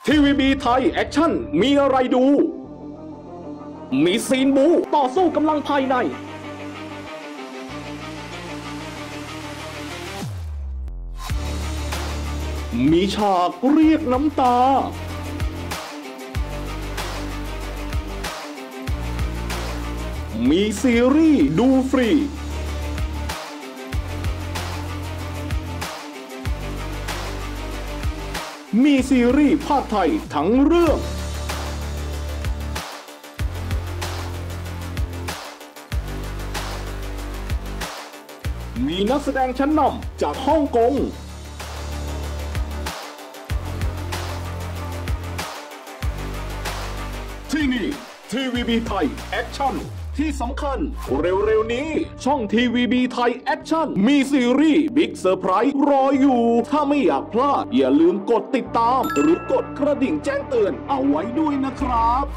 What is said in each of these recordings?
ทีวีบีไทยแอคชั่นมีอะไรดู มีซีนบูต่อสู้กำลังภายในมีฉากเรียกน้ำตามีซีรีส์ดูฟรีมีซีรีส์ภาคไทยทั้งเรื่องมีนักแสดงชั้นนำจากฮ่องกงที่นี่ทีวีบีไทยแอคชั่นที่สำคัญเร็วๆนี้ช่องทีวีบีไทยแอคชั่นมีซีรีส์บิ๊กเซอร์ไพรส์รออยู่ถ้าไม่อยากพลาดอย่าลืมกดติดตามหรือกดกระดิ่งแจ้งเตือนเอาไว้ด้วยนะครับ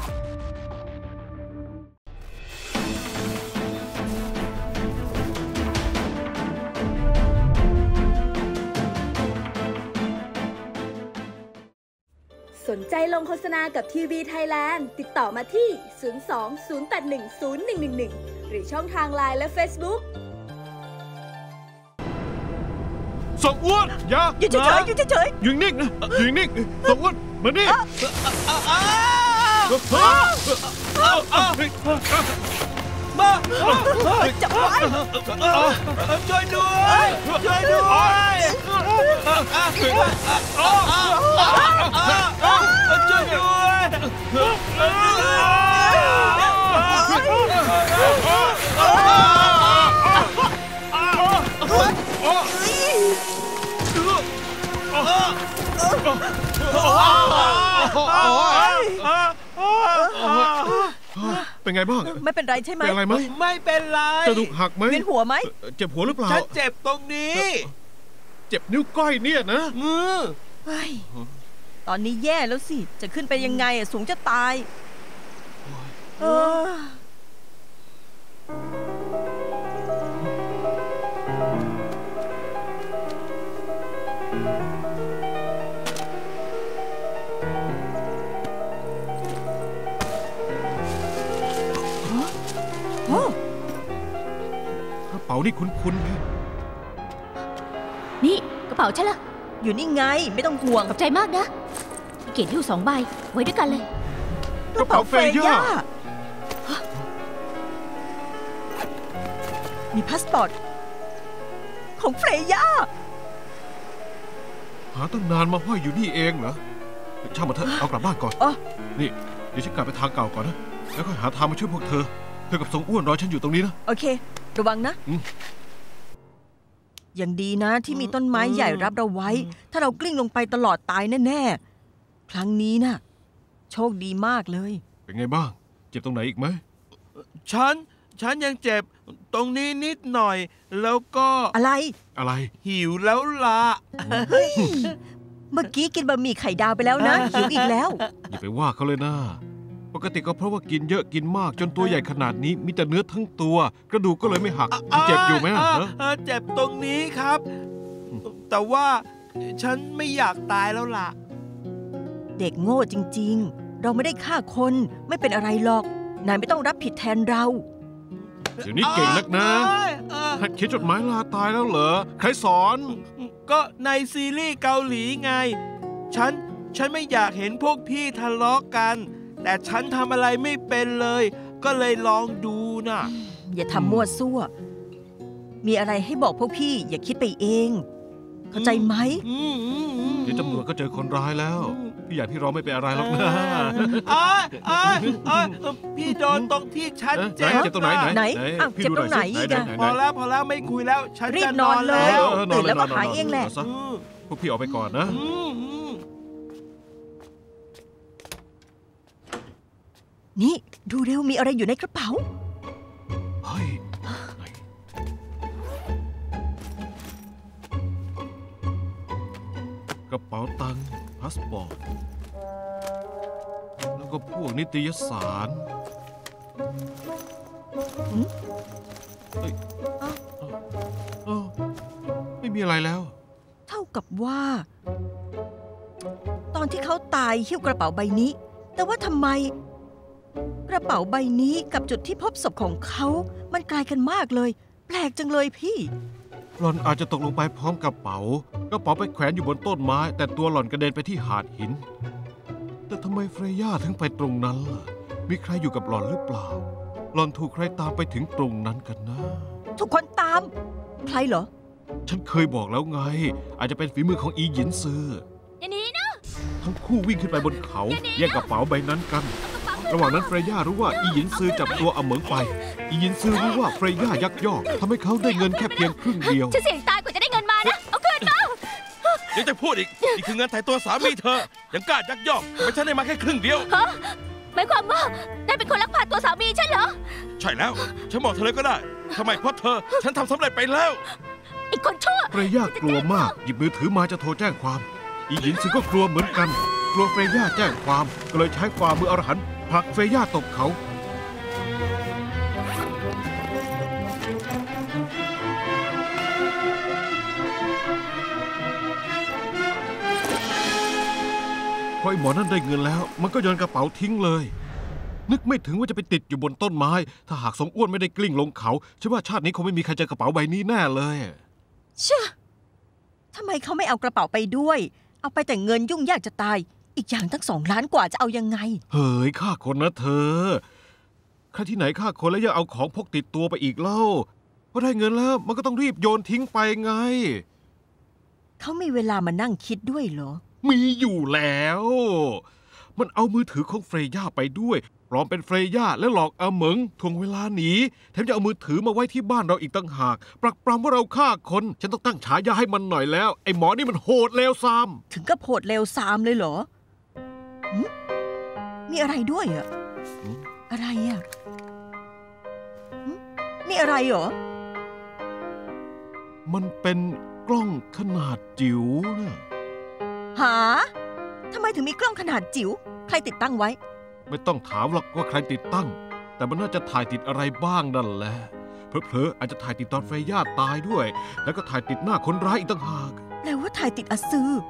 สนใจลงโฆษณากับทีวีไทยแลนด์ติดต่อมาที่ 02-081-0111 หรือช่องทาง LINE และ Facebook ส่งอ้วนอย่าอยู่เฉยๆอยู่เฉยๆอยู่นิ่งนะอยู่นิ่งส่งอ้วนมานี่มาจับไว้ช่วยด้วยช่วยด้วยช่วยด้วยเป็นไงบ้างไม่เป็นไรใช่ไหมเป็นอะไรไหมไม่เป็นไรกระดูกหักไหมเวียนหัวไหมเจ็บหัวหรือเปล่าฉันเจ็บตรงนี้เจ็บนิ้วก้อยเนี่ยนะตอนนี้แย่แล้วสิจะขึ้นไปยังไงสูงจะตายกระเป๋านี่คุ้นๆนี่กระเป๋าฉันล่ะอยู่นี่ไงไม่ต้องห่วงขอบใจมากนะเก็บอยู่2 ใบไว้ด้วยกันเลยกระเป๋าเฟย่ามีพาสปอร์ตของเฟย่าหาตั้งนานมาห้อยอยู่นี่เองเหรอช่างมาเถอะเอากลับบ้านก่อนนี่เดี๋ยวฉันกลับไปทางเก่าก่อนนะแล้วก็หาทางมาช่วยพวกเธอกับทรงอ้วนรอฉันอยู่ตรงนี้นะโอเคระวังนะอย่างดีนะที่มีต้นไม้ใหญ่รับเราไว้ถ้าเรากลิ้งลงไปตลอดตายแน่ๆครั้งนี้น่ะโชคดีมากเลยเป็นไงบ้างเจ็บตรงไหนอีกไหมฉันยังเจ็บตรงนี้นิดหน่อยแล้วก็อะไรหิวแล้วล่ะเมื่อกี้กินบะหมี่ไข่ดาวไปแล้วนะหิวอีกแล้วอย่าไปว่าเขาเลยนะปกติก็เพราะว่ากินเยอะกินมากจนตัวใหญ่ขนาดนี้มีแต่เนื้อทั้งตัวกระดูกก็เลยไม่หักเจ็บอยู่ไหมเจ็บตรงนี้ครับแต่ว่าฉันไม่อยากตายแล้วล่ะเด็กโง่จริงๆเราไม่ได้ฆ่าคนไม่เป็นอะไรหรอกนายไม่ต้องรับผิดแทนเราเดี๋ยวนี้เก่งนักนะหัดเขียนจดหมายลาตายแล้วเหรอใครสอนก็ในซีรีส์เกาหลีไงฉันไม่อยากเห็นพวกพี่ทะเลาะกันแต่ฉันทำอะไรไม่เป็นเลยก็เลยลองดูนะอย่าทำมั่วซั่วมีอะไรให้บอกพวกพี่อย่าคิดไปเองเข้าใจไหมเดี๋ยวตำรวจก็เจอคนร้ายแล้วพี่ใหญ่พี่ร้องไม่เป็นอะไรหรอกนะพี่โดนตรงที่ฉันเจ็บตรงไหนเจ็บตรงไหนอีกอะพอแล้วไม่คุยแล้วฉันรีบนอนเลยตื่นแล้วก็หายเองแหละพวกพี่ออกไปก่อนนะนี่ดูเร็วมีอะไรอยู่ในกระเป๋าเฮ้ยกระเป๋าตังค์พาสปอร์ตแล้วก็พวกนิตยสารไม่มีอะไรแล้วเท่ากับว่าตอนที่เขาตายหิ้วกระเป๋าใบนี้ แต่ว่าทำไม กระเป๋าใบนี้กับจุดที่พบศพของเขามันไกลกันมากเลย แปลกจังเลยพี่หล่อนอาจจะตกลงไปพร้อมกระเป๋ากระเป๋าไปแขวนอยู่บนต้นไม้แต่ตัวหล่อนกระเด็นไปที่หาดหินแต่ทำไมเฟรย่าถึงไปตรงนั้นล่ะมีใครอยู่กับหล่อนหรือเปล่าหล่อนถูกใครตามไปถึงตรงนั้นกันนะทุกคนตาม ใครเหรอฉันเคยบอกแล้วไงอาจจะเป็นฝีมือของอีหยินซืออย่างนี้นะทั้งคู่วิ่งขึ้นไปบนเขาแย่งกระเป๋าใบนั้นกันระหว่างนั้นเฟรย่ารู้ว่าอีหยินซือจับตัวเอาเหมิงไปอีหยินซือรู้ว่าเฟรย่ายักยอกทำให้เขาได้เงินแค่เพียงครึ่งเดียวฉันเสี่ยงตายกว่าจะได้เงินมานะ เอาคืนมายังจะพูดอีกนี่คือเงินไถ่ตัวสามีเธอยังกล้ายักยอกทำไมฉันได้มาแค่ครึ่งเดียวฮะ หมายความว่านายเป็นคนลักพาตัวสามีฉันเหรอใช่แล้วฉันบอกเธอเลยก็ได้ทำไมเพราะเธอฉันทำสำเร็จไปแล้วไอ้คนชั่วเฟรย่ากลัวมากหยิบมือถือมาจะโทรแจ้งความอีหยินซือก็กลัวเหมือนกันกลัวเฟรย่าแจ้งความก็เลยใช้ฝ่ามืออรหันต์ผลักเฟรย่าตกเขาพอไอ้หมอนั่นได้เงินแล้วมันก็โยนกระเป๋าทิ้งเลยนึกไม่ถึงว่าจะไปติดอยู่บนต้นไม้ถ้าหากสงอ้วนไม่ได้กลิ้งลงเขาฉันว่าชาตินี้คงไม่มีใครเจอกระเป๋าใบนี้แน่เลยเชื่อทำไมเขาไม่เอากระเป๋าไปด้วย เอาไปแต่เงินยุ่งยากจะตาย อีกอย่างตั้ง2 ล้านกว่าจะเอายังไงเฮ้ยฆ่าคนนะเธอใครที่ไหนฆ่าคนแล้วยังเอาของพกติดตัวไปอีกเล่าพอได้เงินแล้วมันก็ต้องรีบโยนทิ้งไปไงเขามีเวลามานั่งคิดด้วยเหรอมีอยู่แล้ว มันเอามือถือของเฟรย่าไปด้วยปลอมเป็นเฟรย่าและหลอกอาเหมิงทวงเวลาหนีแถมจะเอามือถือมาไว้ที่บ้านเราอีกต่างหากปรักปรำว่าเราฆ่าคนฉันต้องตั้งฉายาให้มันหน่อยแล้วไอ้หมอนี่มันโหดเลวทรามถึงกับโหดเลวซามเลยเหรอหึมีอะไรด้วยอะอะไรอะหึนี่อะไรเหรอมันเป็นกล้องขนาดจิ๋วนะหาทำไมถึงมีกล้องขนาดจิ๋วใครติดตั้งไว้ไม่ต้องถามหรอกว่าใครติดตั้งแต่มันน่าจะถ่ายติดอะไรบ้างนั่นแหละเผลอๆอาจจะถ่ายติดตอนเฟรย่าตายด้วยแล้วก็ถ่ายติดหน้าคนร้ายอีกต่างหากแปลว่าถ่ายติดอาซือ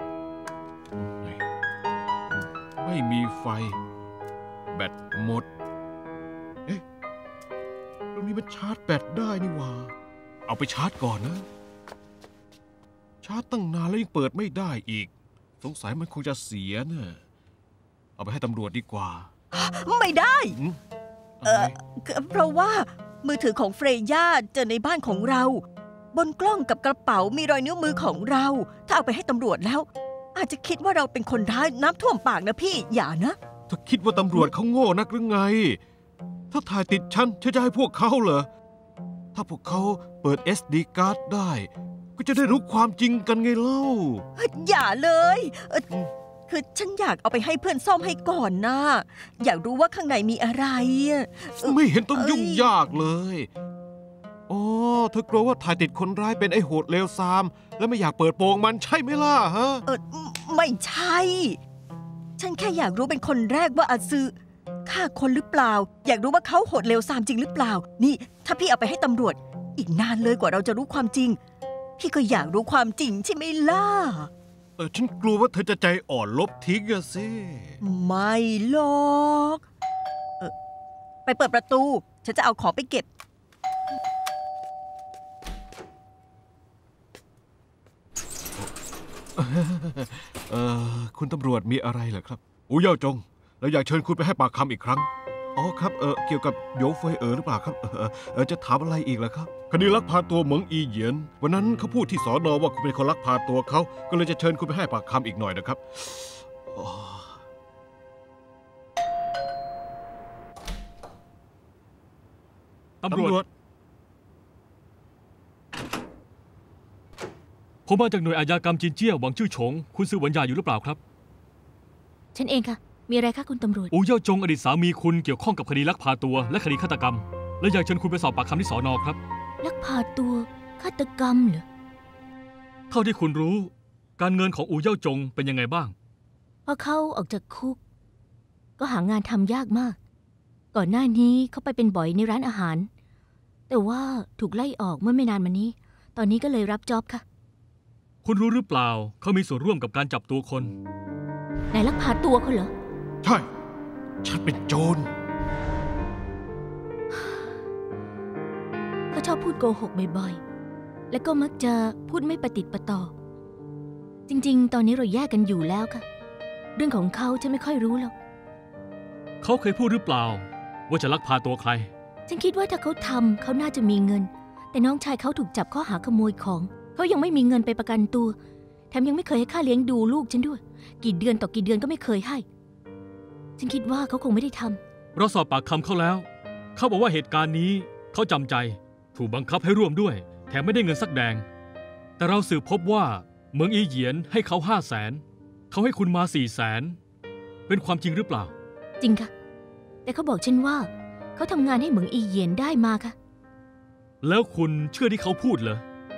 ไม่มีไฟแบตหมดเอ๊ะตรงนี้มันชาร์จแบตได้นี่หว่าเอาไปชาร์จก่อนนะชาร์จตั้งนานแล้วยังเปิดไม่ได้อีกสงสัยมันคงจะเสียเนะเอาไปให้ตำรวจดีกว่าไม่ได้อะไรเพราะว่ามือถือของเฟรย่าเจอในบ้านของเรา บนกล้องกับกระเป๋ามีรอยนิ้วมือของเรา ถ้าเอาไปให้ตำรวจแล้ว อาจจะคิดว่าเราเป็นคนร้ายน้ำท่วมปากนะพี่อย่านะถ้าคิดว่าตำรวจเขาโง่นักหรือไง ถ้าถ่ายติดฉันจะให้พวกเขาเหรอถ้าพวกเขาเปิด SD การ์ดได้ ก็จะได้รู้ความจริงกันไงเล่าอย่าเลยคือฉันอยากเอาไปให้เพื่อนซ่อมให้ก่อนนะอยากรู้ว่าข้างในมีอะไรไม่เห็นต้องยุ่งยากเลยอ๋อเธอกลัวว่าถ่ายติดคนร้ายเป็นไอ้โหดเลวทราม แล้วไม่อยากเปิดโปงมันใช่ไหมล่ะฮะไม่ใช่ ฉันแค่อยากรู้เป็นคนแรกว่าอาซือฆ่าคนหรือเปล่า อยากรู้ว่าเขาโหดเลวทรามจริงหรือเปล่านี่ถ้าพี่เอาไปให้ตำรวจอีกนานเลยกว่าเราจะรู้ความจริงพี่ก็อยากรู้ความจริงใช่ไหมล่ะฉันกลัวว่าเธอจะใจอ่อนลบทิ้งอะสิไม่หรอกไปเปิดประตูฉันจะเอาของไปเก็บคุณตำรวจมีอะไรเหรอครับอูเย่าจงเราอยากเชิญคุณไปให้ปากคำอีกครั้งอ๋อครับเกี่ยวกับโยเฟยหรือเปล่าครับจะถามอะไรอีกล่ะครับคดีลักพาตัวเหมิงอีเหยียนวันนั้นเขาพูดที่สน.ว่าคุณเป็นคนลักพาตัวเขาก็เลยจะเชิญคุณไปให้ปากคำอีกหน่อยนะครับตำรวจผมมาจากหน่วยอาชญากรรมจีนเจี้ยหวังชื่อฉงคุณซื้อหวันยาอยู่หรือเปล่าครับฉันเองค่ะมีอะไรคะคุณตำรวจอูเย่าจงอดีตสามีคุณเกี่ยวข้องกับคดีลักพาตัวและคดีฆาตกรรมและอยากเชิญคุณไปสอบปากคำที่สน.ครับลักพาตัวฆาตกรรมเหรอเท่าที่คุณรู้การเงินของอูเย่าจงเป็นยังไงบ้างพอเขาออกจากคุกก็หางานทำยากมากก่อนหน้านี้เขาไปเป็นบ่อยในร้านอาหารแต่ว่าถูกไล่ออกเมื่อไม่นานมานี้ตอนนี้ก็เลยรับจ็อบค่ะคคุณรู้หรือเปล่าเขามีส่วนร่วมกับการจับตัวคนนายลักพาตัวเขาเหรอใช่ฉันเป็นโจรเขาชอบพูดโกหกบ่อยๆ และก็มักจะพูดไม่ประติดประต่อ จริงๆ ตอนนี้เราแยกกันอยู่แล้วค่ะ เรื่องของเขาฉันไม่ค่อยรู้หรอกเขาเคยพูดหรือเปล่า ว่าจะลักพาตัวใครฉันคิดว่าถ้าเขาทำเขาน่าจะมีเงิน แต่น้องชายเขาถูกจับข้อหาขโมยของ เขายังไม่มีเงินไปประกันตัว แถมยังไม่เคยให้ค่าเลี้ยงดูลูกฉันด้วย กี่เดือนต่อกี่เดือนก็ไม่เคยให้ ฉันคิดว่าเขาคงไม่ได้ทำเราสอบปากคำเขาแล้ว เขาบอกว่าเหตุการณ์นี้เขาจำใจ ถูกบังคับให้ร่วมด้วย แถมไม่ได้เงินสักแดง แต่เราสืบพบว่าเหมืองอีเหยียนให้เขา500,000เขาให้คุณมา400,000เป็นความจริงหรือเปล่าจริงค่ะ แต่เขาบอกฉันว่าเขาทำงานให้เหมืองอีเหยียนได้มาค่ะแล้วคุณเชื่อที่เขาพูดเหรอ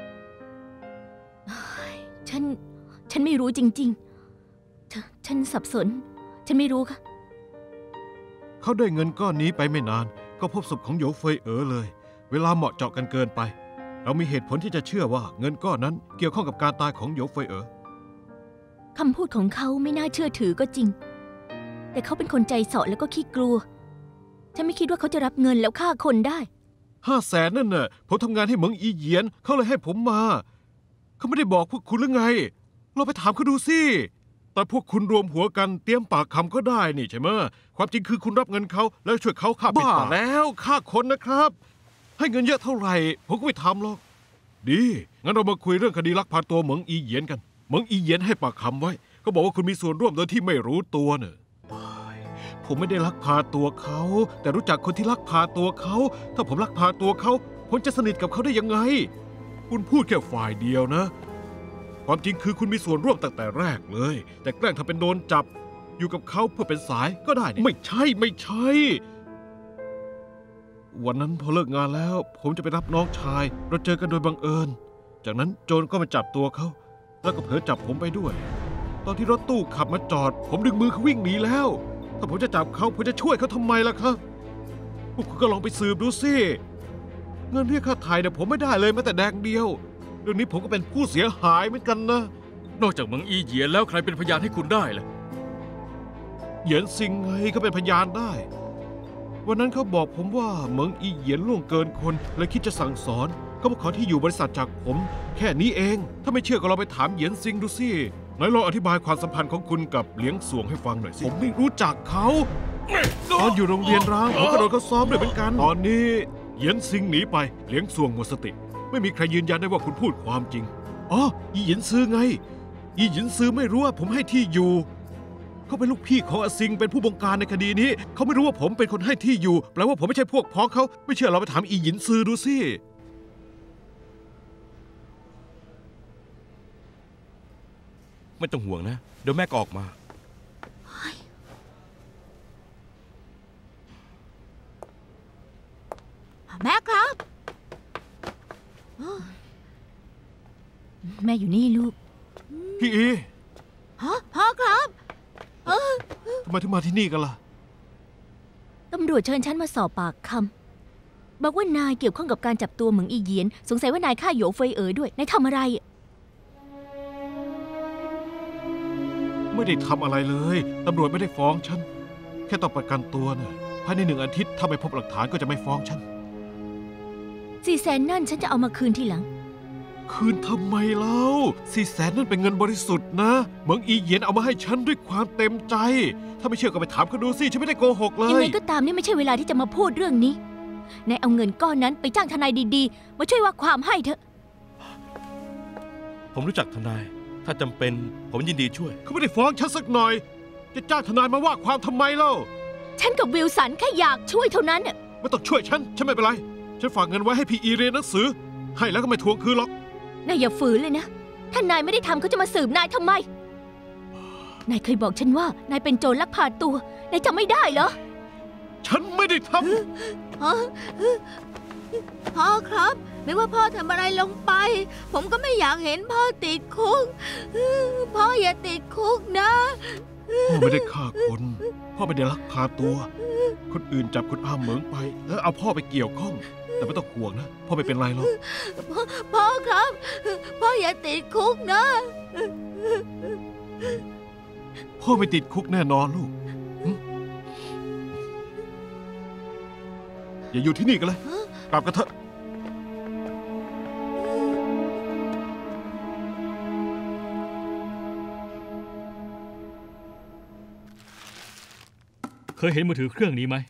ฉันไม่รู้จริงๆ ฉันสับสน ฉันไม่รู้ค่ะเขาได้เงินก้อนนี้ไปไม่นานก็พบศพของโหยวเฟยเอ๋อเลย เวลาเหมาะเจาะกันเกินไป เรามีเหตุผลที่จะเชื่อว่าเงินก้อนนั้นเกี่ยวข้องกับการตายของโหยวเฟยเอ๋อคำพูดของเขาไม่น่าเชื่อถือก็จริง แต่เขาเป็นคนใจเสาะแล้วก็ขี้กลัว ฉันไม่คิดว่าเขาจะรับเงินแล้วฆ่าคนได้ 500,000นั่นน่ะผมทำงานให้เหมืองอีเหยียนเขาเลยให้ผมมาเขาไม่ได้บอกพวกคุณหรือไงเราไปถามเขาดูสิแต่พวกคุณรวมหัวกันเตรียมปากคำก็ได้นี่ใช่ไหมความจริงคือคุณรับเงินเขาแล้วช่วยเขาฆ่าปิดปากแล้วฆ่าคนนะครับให้เงินเยอะเท่าไหร่ผมก็ไม่ทำหรอกดีงั้นเรามาคุยเรื่องคดีลักพาตัวเหมืองอีเหยียนกันเหมืองอีเหยียนให้ปากคำไว้ก็บอกว่าคุณมีส่วนร่วมโดยที่ไม่รู้ตัวเนอะผมไม่ได้ลักพาตัวเขาแต่รู้จักคนที่ลักพาตัวเขาถ้าผมลักพาตัวเขาผมจะสนิทกับเขาได้ยังไงคุณพูดแค่ฝ่ายเดียวนะความจริงคือคุณมีส่วนร่วมตั้งแต่แรกเลยแต่แกล้งทำเป็นโดนจับอยู่กับเขาเพื่อเป็นสายก็ได้ไม่ใช่วันนั้นพอเลิกงานแล้วผมจะไปรับน้องชายเราเจอกันโดยบังเอิญจากนั้นโจรก็มาจับตัวเขาแล้วก็เผลอจับผมไปด้วยตอนที่รถตู้ขับมาจอดผมดึงมือเขาวิ่งหนีแล้วถ้าผมจะจับเขาผมจะช่วยเขาทำไมล่ะครับพวกคุณก็ลองไปสืบดูสิเงินเรียกค่าไถ่เนี่ยผมไม่ได้เลยแม้แต่แดงเดียวเรื่องนี้ผมก็เป็นผู้เสียหายเหมือนกันนะนอกจากเหมืองอีเหยียนแล้วใครเป็นพยานให้คุณได้ล่ะเหยียนซิงไงก็เป็นพยานได้วันนั้นเขาบอกผมว่าเหมิงอีเหยียนล่วงเกินคนเลยคิดจะสั่งสอนเขามาขอที่อยู่บริษัทจากผมแค่นี้เองถ้าไม่เชื่อก็ลองไปถามเหยียนซิงดูสิไหนลองอธิบายความสัมพันธ์ของคุณกับเหลียงสวงให้ฟังหน่อยสิผมไม่รู้จักเขาตอนอยู่โรงเรียนร้างผมก็โดนเขาซ้อมด้วยเหมือนกันตอนนี้เหยียนซิงหนีไปเหลียงสวงหมดสติไม่มีใครยืนยันได้ว่าคุณพูดความจริงอ๋ออีเหยียนซือไงอีเหยียนซือไม่รู้ว่าผมให้ที่อยู่เขาเป็นลูกพี่ของอาซิงเป็นผู้บงการในคดีนี้เขาไม่รู้ว่าผมเป็นคนให้ที่อยู่แปลว่าผมไม่ใช่พวกพ้องเขาไม่เชื่อเราไปถามอีหยินซือดูสิไม่ต้องห่วงนะเดี๋ยวแม่ก็ออกมาแม่ครับแม่อยู่นี่ลูกพี่อีพ่อครับทำไมถึงมาที่นี่กันล่ะตำรวจเชิญฉันมาสอบปากคำบอกว่านายเกี่ยวข้องกับการจับตัวเหมืองอีเหยียนสงสัยว่านายฆ่าโหยวเฟยเอ๋อด้วยนายทำอะไรไม่ได้ทำอะไรเลยตำรวจไม่ได้ฟ้องฉันแค่ต้องประกันตัวน่ะภายใน1 อาทิตย์ถ้าไม่พบหลักฐานก็จะไม่ฟ้องฉัน 400,000นั่นฉันจะเอามาคืนทีหลังคืนทำไมเล่า400,000นั่นเป็นเงินบริสุทธิ์นะเหมืองอีเหยียนเอามาให้ฉันด้วยความเต็มใจถ้าไม่เชื่อก็ไปถามเขาดูสิฉันไม่ได้โกหกเลยยังไงก็ตามนี่ไม่ใช่เวลาที่จะมาพูดเรื่องนี้นายเอาเงินก้อนนั้นไปจ้างทนายดีๆมาช่วยว่าความให้เถอะผมรู้จักทนายถ้าจำเป็นผมยินดีช่วยเขาไม่ได้ฟ้องฉันสักหน่อยจะจ้างทนายมาว่าความทำไมเล่าฉันกับวิลสันแค่อยากช่วยเท่านั้นไม่ต้องช่วยฉันไม่เป็นไรฉันฝากเงินไว้ให้พี่อีเรียนหนังสือให้แล้วก็ไม่ทวงคืนหรอกนายอย่าฝืนเลยนะถ้านายไม่ได้ทำเขาจะมาสืบนายทำไมนายเคยบอกฉันว่านายเป็นโจรลักพาตัวนายจำไม่ได้เหรอฉันไม่ได้ทำพ่อครับไม่ว่าพ่อทำอะไรลงไปผมก็ไม่อยากเห็นพ่อติดคุกพ่ออย่าติดคุกนะพ่อไม่ได้ฆ่าคนพ่อไม่ได้ลักพาตัวคนอื่นจับคุณอาเหมิงไปแล้วเอาพ่อไปเกี่ยวข้องแต่ไม่ต้องห่วงนะพ่อไม่เป็นไรหรอกพ่อครับ พ่ออย่าติดคุกนะพ่อไม่ติดคุกแน่นอนลูกอย่าอยู่ที่นี่กันเลยกลับกันเถอะเคยเห็นมือถือเครื่องนี้ไหม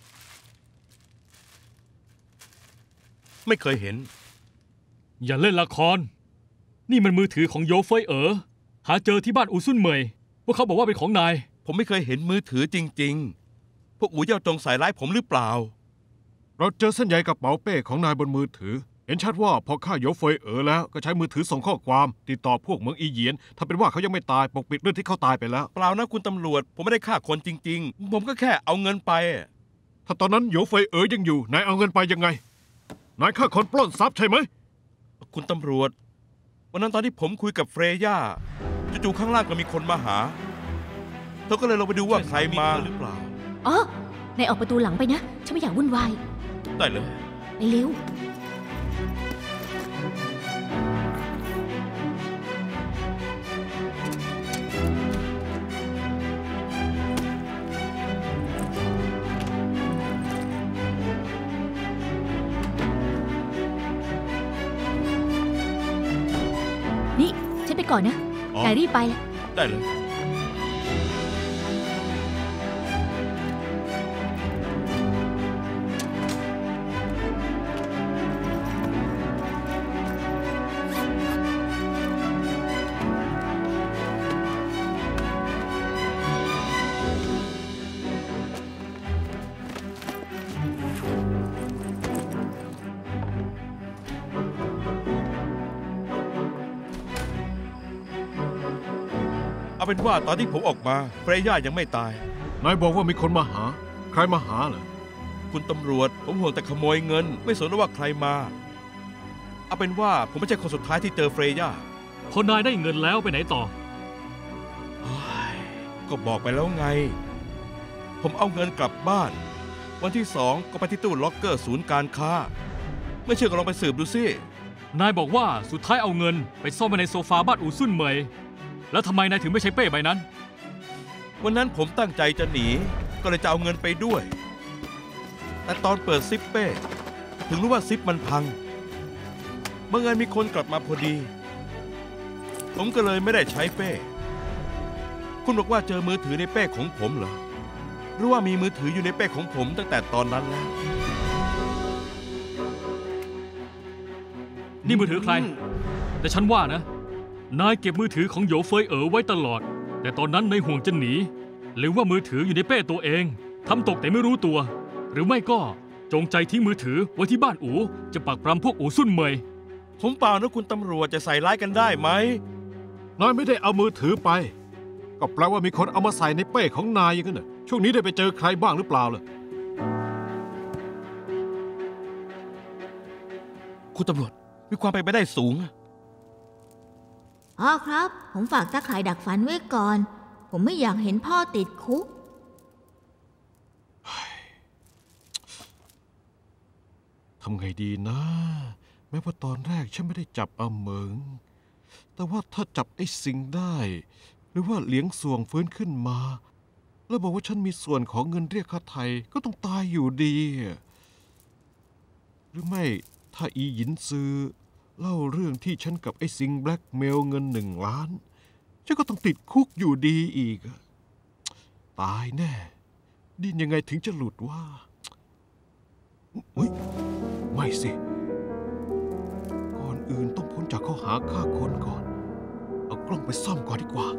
ไม่เคยเห็นอย่าเล่นละคร นี่มันมือถือของโยเฟยหาเจอที่บ้านอูซุนเหมยพวกเขาบอกว่าเป็นของนายผมไม่เคยเห็นมือถือจริงๆพวกอูเย่าจงใส่ร้ายผมหรือเปล่าเราเจอเส้นใยกระเป๋าเป้ของนายบนมือถือเห็นชัดว่าพอฆ่าโยเฟยแล้วก็ใช้มือถือส่งข้อความติดต่อพวกเมืองอีเหยียนถ้าเป็นว่าเขายังไม่ตายปกปิดเรื่องที่เขาตายไปแล้วเปล่านะคุณตำรวจผมไม่ได้ฆ่าคนจริงๆผมก็แค่เอาเงินไปถ้าตอนนั้นโยเฟยยังอยู่นายเอาเงินไปยังไงนายฆ่าคนปล้นทรัพย์ใช่ไหมคุณตำรวจวันนั้นตอนที่ผมคุยกับเฟรย่าจู่ๆข้างล่างก็มีคนมาหาเธอก็เลยลงไปดูว่าใครมาหรือเปล่าอ๋อนายออกประตูหลังไปนะฉันไม่อยากวุ่นวายได้เลยไปเร็วนี่ฉันไปก่อนนะอ๋อนายรีบไปละได้เลย เอาเป็นว่าตอนที่ผมออกมาเฟรย่ายังไม่ตายนายบอกว่ามีคนมาหาใครมาหาเหรอคุณตำรวจผมห่วงแต่ขโมยเงินไม่สนว่าใครมาเอาเป็นว่าผมไม่ใช่คนสุดท้ายที่เจอเฟรย่าพอนายได้เงินแล้วไปไหนต่อก็บอกไปแล้วไงผมเอาเงินกลับบ้านวันที่2ก็ไปที่ตู้ล็อกเกอร์ศูนย์การค้าไม่เชื่อก็ลองไปสืบดูสินายบอกว่าสุดท้ายเอาเงินไปซ่อนไว้ในโซฟาบ้านอูซุนเหมยแล้วทำไมนายถึงไม่ใช้เป้ใบนั้นวันนั้นผมตั้งใจจะหนีก็เลยจะเอาเงินไปด้วยแต่ตอนเปิดซิปเป้ถึงรู้ว่าซิปมันพังบังเอิญมีคนกลับมาพอดีผมก็เลยไม่ได้ใช้เป้คุณบอกว่าเจอมือถือในเป้ของผมเหรอหรือว่ามีมือถืออยู่ในเป้ของผมตั้งแต่ตอนนั้นแล้วนี่มือถือใคร แต่ฉันว่านะ นายเก็บมือถือของโยเฟยไว้ตลอด แต่ตอนนั้นในห่วงจะหนีหรือว่ามือถืออยู่ในเป้ตัวเองทำตกแต่ไม่รู้ตัว หรือไม่ก็จงใจทิ้งมือถือไว้ที่บ้านอูจะปักปรำพวกอูซุนเหมยผมเปล่านะคุณตำรวจจะใส่ร้ายกันได้ไหมนายไม่ได้เอามือถือไปก็แปลว่ามีคนเอามาใส่ในเป้ของนายอย่างนั้นน่ะช่วงนี้ได้ไปเจอใครบ้างหรือเปล่าล่ะคุณตำรวจมีความเป็นไปได้สูงพ่อครับ ผมฝากตาข่ายดักฝันไว้ก่อน ผมไม่อยากเห็นพ่อติดคุกทำไงดีนะ แม้ว่าตอนแรกฉันไม่ได้จับอาเหมิงแต่ว่าถ้าจับไอ้สิงได้ หรือว่าเหลียงส่วงฟื้นขึ้นมา แล้วบอกว่าฉันมีส่วนของเงินเรียกค่าไถ่ก็ต้องตายอยู่ดี หรือไม่ถ้าอีหยินซือเล่าเรื่องที่ฉันกับไอ้สิงแบล็กเมลเงิน1 ล้านฉันก็ต้องติดคุกอยู่ดีอีกตายแน่ดิ้นยังไงถึงจะหลุดว่าเฮ้ยไม่สิก่อนอื่นต้องพ้นจากข้อหาฆ่าคนก่อนเอากล้องไปซ่อมก่อนดีกว่า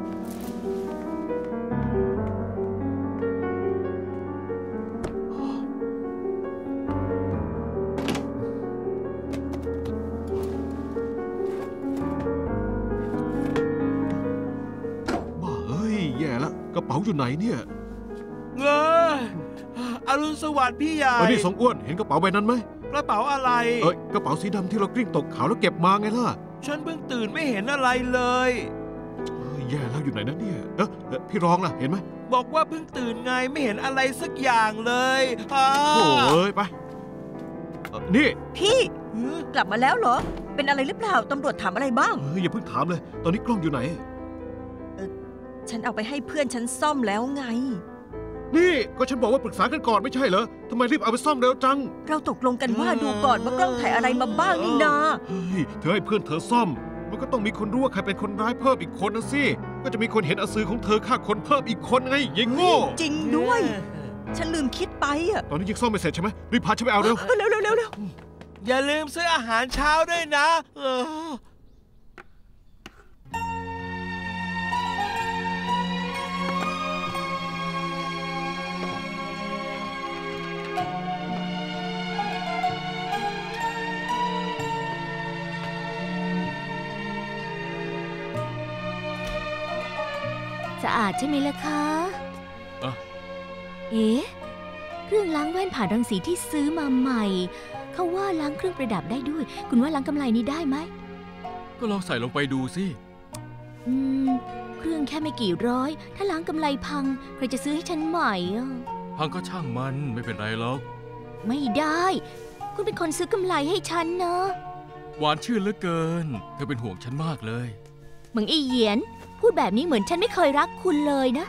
บ้าเอ้ยแย่ละกระเป๋าอยู่ไหนเนี่ยเงยอรุณสวัสดิ์พี่ใหญ่นี่สองอ้วนเห็นกระเป๋าใบนั้นไหมกระเป๋าอะไรกระเป๋าสีดำที่เรากลิ้งตกเขาแล้วเก็บมาไงล่ะฉันเพิ่งตื่นไม่เห็นอะไรเลยแย่แล้วอยู่ไหนนะเนี่ยพี่รองล่ะเห็นไหมบอกว่าเพิ่งตื่นไงไม่เห็นอะไรสักอย่างเลยโอ้ยไปนี่พี่กลับมาแล้วเหรอ เป็นอะไรหรือเปล่าตำรวจถามอะไรบ้างอย่าเพิ่งถามเลย ตอนนี้กล้องอยู่ไหนฉันเอาไปให้เพื่อนฉันซ่อมแล้วไงนี่ก็ฉันบอกว่าปรึกษากันก่อนไม่ใช่เหรอทำไมรีบเอาไปซ่อมเร็วจังเราตกลงกันว่าดูก่อนว่ากล้องถ่ายอะไรมาบ้างนี่นาเฮ้ยเธอให้เพื่อนเธอซ่อม มันก็ต้องมีคนรู้ว่าใครเป็นคนร้ายเพิ่มอีกคนนะสิ ก็จะมีคนเห็นอสือของเธอฆ่าคนเพิ่มอีกคนไงยิงโง่จริงด้วย ฉันลืมคิดไปอะตอนนี้ยังซ่อมไม่เสร็จใช่ไหมรีบพาฉันไปเอาเร็วเร็วเร็วเร็วเร็วอย่าลืมซื้ออาหารเช้าด้วยนะสะอาดใช่ไหมล่ะคะอ่ะเอ๊ะเครื่องล้างแว่นผ่านรังสีที่ซื้อมาใหม่ เขาว่าล้างเครื่องประดับได้ด้วย คุณว่าล้างกำไลนี้ได้ไหมก็ลองใส่ลงไปดูสิอืม เครื่องแค่ไม่กี่ร้อย ถ้าล้างกำไลพัง ใครจะซื้อให้ฉันใหม่อ่ะพังก็ช่างมันไม่เป็นไรหรอกไม่ได้ คุณเป็นคนซื้อกำไลให้ฉันนะหวานชื่นเหลือเกิน เธอเป็นห่วงฉันมากเลยเหมือนไอเหยียน พูดแบบนี้เหมือนฉันไม่เคยรักคุณเลยนะ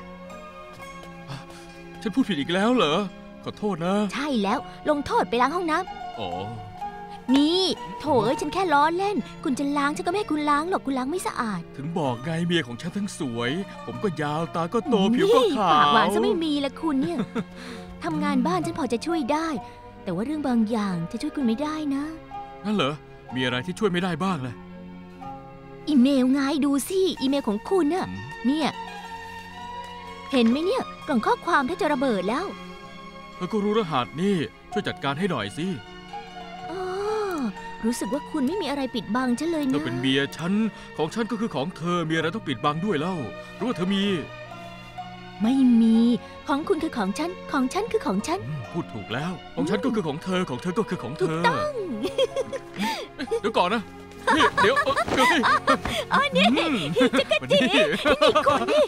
ฉันพูดผิดอีกแล้วเหรอ ขอโทษนะใช่แล้ว ลงโทษไปล้างห้องน้ำอ๋อนี่โถเอ้ยฉันแค่ล้อเล่น คุณจะล้างฉันก็ไม่ให้คุณล้างหรอกคุณล้างไม่สะอาดถึงบอกไงเมียของฉันทั้งสวย ผมก็ยาวตาก็โตผิวก็ขาวปากหวานซะไม่มีละคุณเนี่ย ทำงานบ้านฉันพอจะช่วยได้ แต่ว่าเรื่องบางอย่างจะช่วยคุณไม่ได้นะนั่นเหรอ มีอะไรที่ช่วยไม่ได้บ้างล่ะอีเมลไงดูสิอีเมลของคุณน่ะเนี่ย เห็นไหมเนี่ยกล่องข้อความถ้าจะระเบิดแล้วเธอก็รู้รหัสนี่ช่วยจัดการให้หน่อยสิอ๋อรู้สึกว่าคุณไม่มีอะไรปิดบังฉันเลยเธนะอเป็นเมียฉัน ของฉันก็คือของเธอ มีอะไรต้องปิดบังด้วยเล่ารู้ว่าเธอมีไม่มีของคุณคือของฉันของฉันคือของฉันพูดถูกแล้ว ของฉันก็คือของเธอ ของเธอก็คือของเธถูกอต้องเดี๋ยวก่อนนะ นี่เดี๋ยวเฮ้ยอ๋อนี่จักรจีนี่คนนี่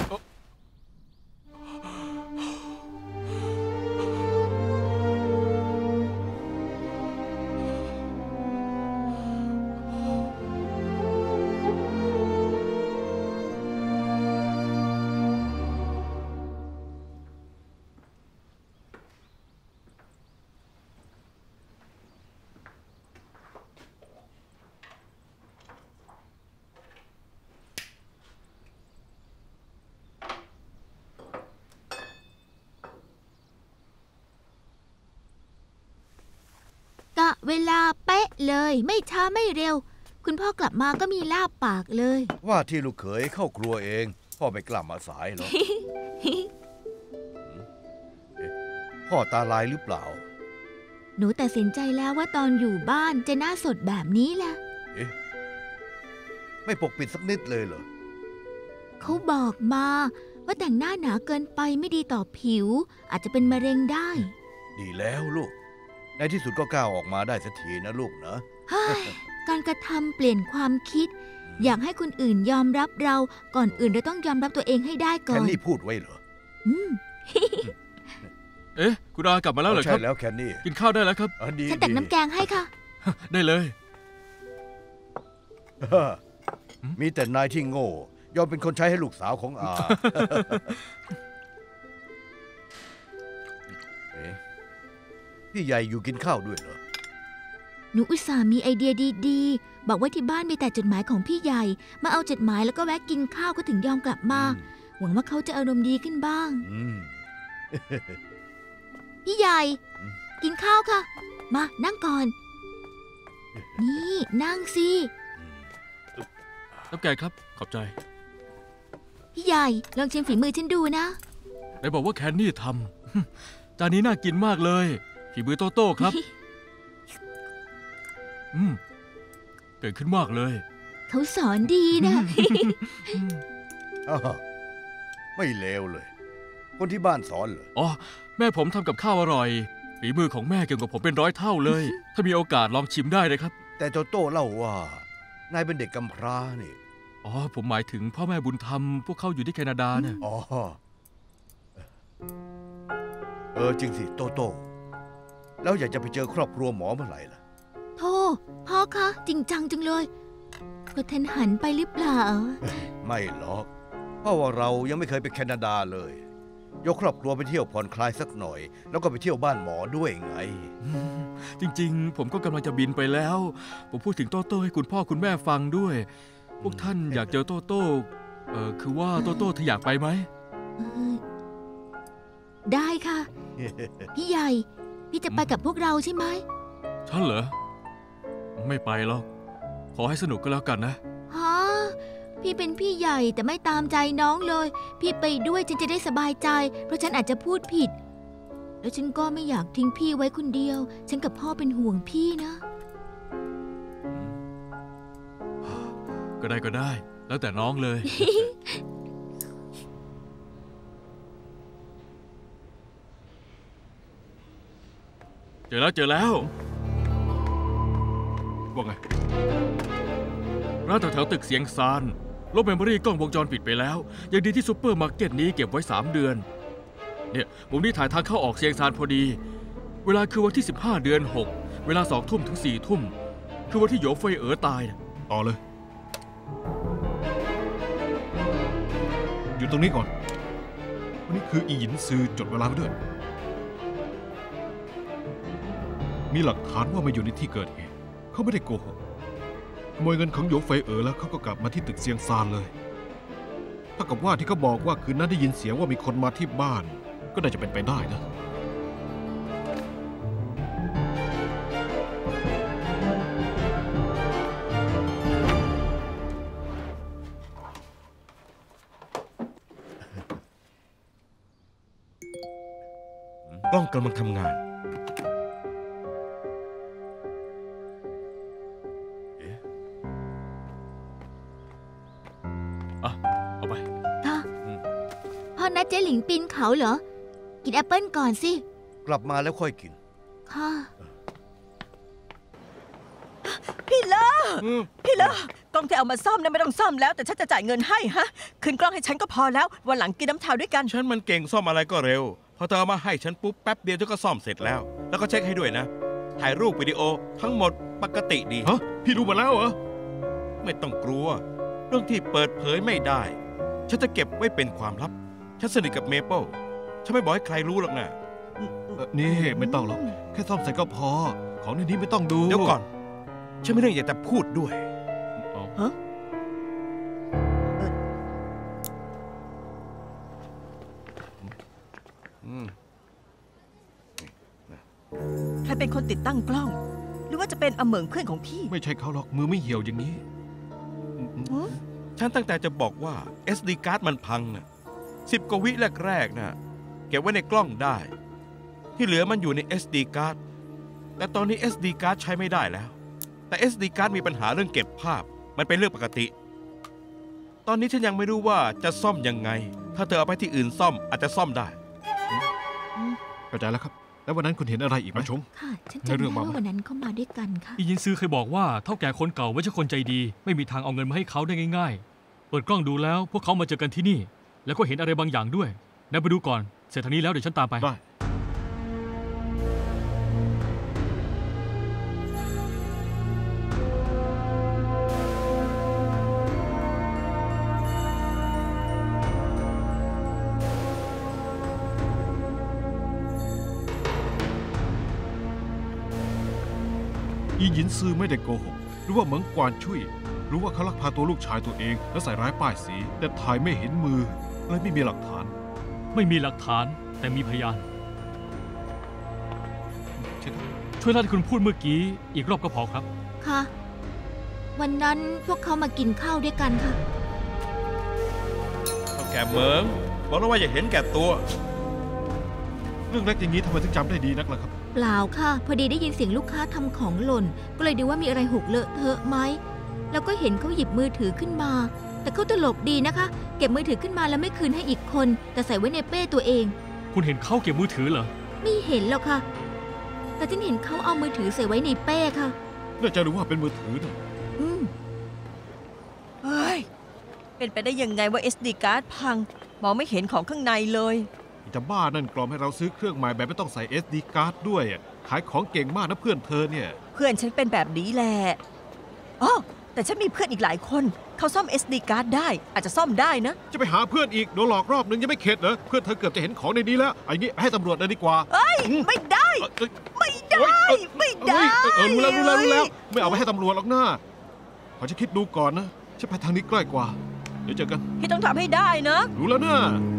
กะเวลาเป๊ะเลยไม่ช้าไม่เร็ว คุณพ่อกลับมาก็มีลาบปากเลยว่าที่ลูกเขยเข้าครัวเอง พ่อไม่กลับมาสายหรอก พ่อตาลายหรือเปล่าหนูตัดสินใจแล้วว่าตอนอยู่บ้านจะหน้าสดแบบนี้แหละไม่ปกปิดสักนิดเลยเหรอเขาบอกมาว่าแต่งหน้าหนาเกินไปไม่ดีต่อผิว อาจจะเป็นมะเร็งได้ดีแล้วลูก ในที่สุดก็ก้าวออกมาได้สักทีนะลูกนะเฮ้ยการกระทำเปลี่ยนความคิด อยากให้คนอื่นยอมรับเราก่อนอื่นเราต้องยอมรับตัวเองให้ได้ก่แคอน นนี่พูดไว้เหรออืมเอ๊ะ คุณอากลับมาแล้วเหรอคใช่รับแล้วแคนนี่กินข้าวได้แล้วครับดีฉันตักน้ำแกงให้ค่ะได้เลยมีแต่นายที่โง่ ยอมเป็นคนใช้ให้ลูกสาวของอา เอ๊ะพี่ใหญ่อยู่กินข้าวด้วยเหรอหนูอุตส่าห์มีไอเดียดีๆ บอกว่าที่บ้านมีแต่จดหมายของพี่ใหญ่ มาเอาจดหมายแล้วก็แวะกินข้าวก็ถึงยอมกลับมา หวังว่าเขาจะอารมณ์ดีขึ้นบ้างอืมพี่ใหญ่อืมกินข้าวค่ะ มานั่งก่อน นี่นั่งสิน้ำแกงครับ ขอบใจพี่ใหญ่ลองชิมฝีมือฉันดูนะไหนบอกว่าแคนนี่ทำ จานนี้น่ากินมากเลย ฝีมือโตโต้ครับ เก่งขึ้นมากเลยเขาสอนดีนะอ้าวไม่เลวเลย คนที่บ้านสอนเหรออ๋อ แม่ผมทำกับข้าวอร่อย ฝีมือของแม่เก่งกว่าผมเป็น100 เท่าเลย ถ้ามีโอกาสลองชิมได้นะครับแต่โตโต้เล่าว่า นายเป็นเด็กกำพร้านี่อ๋อ ผมหมายถึงพ่อแม่บุญธรรม พวกเขาอยู่ที่แคนาดาเนี่ยอ๋อ จริงสิโตโต้แล้วอยากจะไปเจอครอบครัวหมอเมื่อไหร่ล่ะโธ่พ่อคะจริงจังจังเลยก็ทันหันไปหรือเปล่าไม่หรอกเพราะว่าเรายังไม่เคยไปแคนาดาเลย ยกครอบครัวไปเที่ยวผ่อนคลายสักหน่อย แล้วก็ไปเที่ยวบ้านหมอด้วยไงจริงๆ ผมก็กำลังจะบินไปแล้ว ผมพูดถึงโตโต้ให้คุณพ่อคุณแม่ฟังด้วย พวกท่านอยากเจอโตโต้คือว่าโตโต้เธออยากไปไหมเออได้ค่ะ พี่ใหญ่ พี่จะไปกับพวกเราใช่ไหมฉันเหรอ ไม่ไปหรอก ขอให้สนุกก็แล้วกันนะฮะพี่เป็นพี่ใหญ่แต่ไม่ตามใจน้องเลย พี่ไปด้วยฉันจะได้สบายใจ เพราะฉันอาจจะพูดผิด แล้วฉันก็ไม่อยากทิ้งพี่ไว้คนเดียว ฉันกับพ่อเป็นห่วงพี่นะก็ได้ แล้วแต่น้องเลย เจอแล้วว่าไงร้านแถวๆตึกเสียงซานลบเมมโมรี่กล้องวงจรปิดไปแล้ว ยังดีที่ซูเปอร์มาร์เก็ตนี้เก็บไว้3 เดือน เนี่ยผมนี่ถ่ายทางเข้าออกเสียงซานพอดี เวลาคือวันที่15 เดือน 6 เวลา2 ทุ่มถึง4 ทุ่ม คือวันที่โหยเฟยตายนะต่อเลย อยู่ตรงนี้ก่อน วันนี้คืออีหยินซือจดเวลาไว้ด้วย มีหลักฐานว่ามาอยู่ในที่เกิดเหตุ เขาไม่ได้โกหกขโมยเงินของโหยเฟยแล้วเขาก็กลับมาที่ตึกเซียงซานเลยถ้ากับว่าที่เขาบอกว่าคืนนั้นได้ยินเสียงว่ามีคนมาที่บ้าน ก็น่าจะเป็นไปได้นะกล้องกำลังทำงานเอาไปพ่อนัดเจ๊หลิงปีนเขาเหรอ กินแอปเปิ้ลก่อนสิกลับมาแล้วค่อยกินค่ะพี่เลอกล้องที่เอามาซ่อมนั้นไม่ต้องซ่อมแล้วแต่ฉันจะจ่ายเงินให้ฮะคืนกล้องให้ฉันก็พอแล้ววันหลังกินน้ำชาด้วยกันฉันมันเก่งซ่อมอะไรก็เร็ว พอเธอเอามาให้ฉันปุ๊บแป๊บเดียวเธอก็ซ่อมเสร็จแล้ว แล้วก็เช็คให้ด้วยนะ ถ่ายรูปวิดีโอทั้งหมดปกติดีฮะ พี่รู้มาแล้วเหรอไม่ต้องกลัว เรื่องที่เปิดเผยไม่ได้ ฉันจะเก็บไว้เป็นความลับ ฉันสนิทกับเมเปิลฉันไม่บอกให้ใครรู้หรอกนะนี่ไม่ต้องหรอก แค่ซ่อมเสร็จก็พอ ของในนี้ไม่ต้องดูเดี๋ยวก่อน ฉันไม่เรื่องอยากจะพูดด้วยฮะ ใครเป็นคนติดตั้งกล้อง หรือว่าจะเป็นอเหมิงเพื่อนของพี่ไม่ใช่เขาหรอก มือไม่เหี่ยวอย่างนี้ฉันตั้งแต่จะบอกว่า SD การ์ดมันพังน่ะ10 กว่าวิแรกๆน่ะเก็บไว้ในกล้องได้ ที่เหลือมันอยู่ใน SD การ์ดแต่ตอนนี้ SD การ์ดใช้ไม่ได้แล้ว แต่ SD การ์ดมีปัญหาเรื่องเก็บภาพ มันเป็นเรื่องปกติ ตอนนี้ฉันยังไม่รู้ว่าจะซ่อมยังไง ถ้าเธอเอาไปที่อื่นซ่อมอาจจะซ่อมได้เข้าใจแล้วครับ แล้ววันนั้นคุณเห็นอะไรอีกไหมชงค่ะ ฉันในจำเรื่ได้องมาไหมว่าวันนั้นเขามาด้วยกันค่ะอียินซือเคยบอกว่าเท่าแก่คนเก่าไม่ใช่คนใจดี ไม่มีทางเอาเงินมาให้เขาได้ง่ายๆ เปิดกล้องดูแล้วพวกเขามาเจอกันที่นี่ แล้วก็เห็นอะไรบางอย่างด้วยนายไปดูก่อนเสร็จทางนี้แล้วเดี๋ยวฉันตามไปได้ อีหยินซือไม่ได้โกหก หรือว่าเหมิงกวานชุยรู้ว่าเขาลักพาตัวลูกชายตัวเอง แล้วใส่ร้ายป้ายสี แต่ถ่ายไม่เห็นมือเลยไม่มีหลักฐานไม่มีหลักฐานแต่มีพยานใช่ครับช่วยเล่าที่คุณพูดเมื่อกี้อีกรอบก็พอครับค่ะ วันนั้นพวกเขามากินข้าวด้วยกันค่ะเอาแก่เหมิงบอกแล้วว่าอย่าเห็นแก่ตัวเรื่องเล็กอย่างนี้ทำไมถึงจำได้ดีนักล่ะครับเปล่าค่ะ พอดีได้ยินเสียงลูกค้าทำของหล่น ก็เลยดูว่ามีอะไรหกเลอะเทอะไหม แล้วก็เห็นเขาหยิบมือถือขึ้นมา แต่เขาตลกดีนะคะ เก็บมือถือขึ้นมาแล้วไม่คืนให้อีกคน แต่ใส่ไว้ในเป้ตัวเองคุณเห็นเขาเก็บมือถือเหรอไม่เห็นหรอกค่ะ แต่ฉันเห็นเขาเอามือถือใส่ไว้ในเป้ค่ะน่าจะรู้ว่าเป็นมือถือนะอืมเฮ้ย เป็นไปได้ยังไงว่า SD การ์ดพัง มองไม่เห็นของข้างในเลยจะบ้านั่นกล่อมให้เราซื้อเครื่องใหม่แบบไม่ต้องใส่ SD การ์ดด้วยขายของเก่งมากนะเพื่อนเธอเนี่ยเพื่อนฉันเป็นแบบนี้แหละอ๋อแต่ฉันมีเพื่อนอีกหลายคนเขาซ่อม SD การ์ดได้อาจจะซ่อมได้นะจะไปหาเพื่อนอีกโดนหลอกรอบนึงยังไม่เข็ดเหรอเพื่อนเธอเกือบจะเห็นของในนี้แล้วไอ้นี่ให้ตำรวจเลยดีกว่าไม่ได้ ไม่ได้ ไม่ได้รู้แล้วไม่เอาไปให้ตำรวจหรอกนะขอจะคิดดูก่อนนะฉันไปทางนี้ใกล้กว่าเดี๋ยวเจอกันพี่ต้องทำให้ได้นะรู้แล้วนะ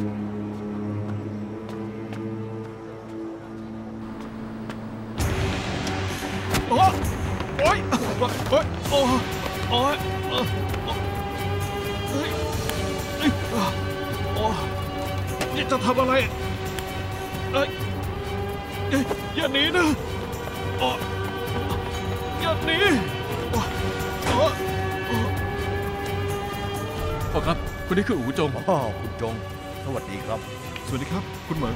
โอ๊ยโอ๊ยโอ๊ยโอ๊ยโอ๊ยนี่จะทำอะไรอย่าหนีนะอย่าหนีพ่อครับคนนี้คืออู๋จงอ๋อคุณจง สวัสดีครับสวัสดีครับคุณเหมิง